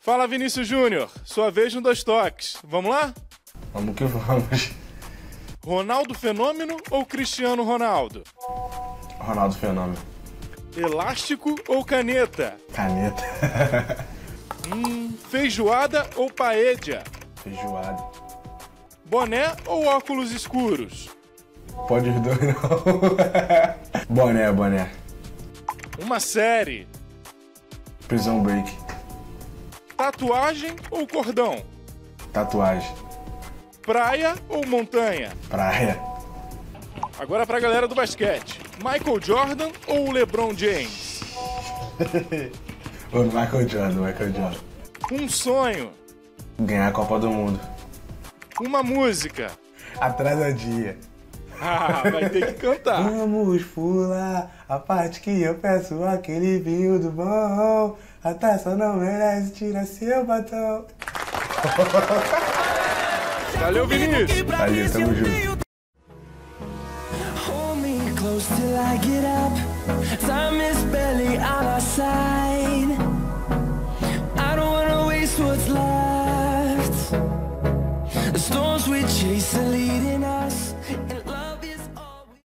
Fala, Vinícius Júnior. Sua vez no Dois Toques. Vamos lá? Vamos que vamos. Ronaldo Fenômeno ou Cristiano Ronaldo? Ronaldo Fenômeno. Elástico ou caneta? Caneta. Feijoada ou paella? Feijoada. Boné ou óculos escuros? Pode os dois, não. Boné. Uma série. Prison Break. Tatuagem ou cordão? Tatuagem. Praia ou montanha? Praia. Agora pra galera do basquete. Michael Jordan ou LeBron James? O Michael Jordan. Um sonho. Ganhar a Copa do Mundo. Uma música. Atrasadinha. Ah, vai ter que cantar. Vamos pular a parte que eu peço aquele vinho do bom. A taça não merece, tira seu batom. Valeu, Vinícius. Aí, tamo junto. Hold me close till I get up. Time is barely on our side. I don't wanna waste what's left. The storms we chase are leading us.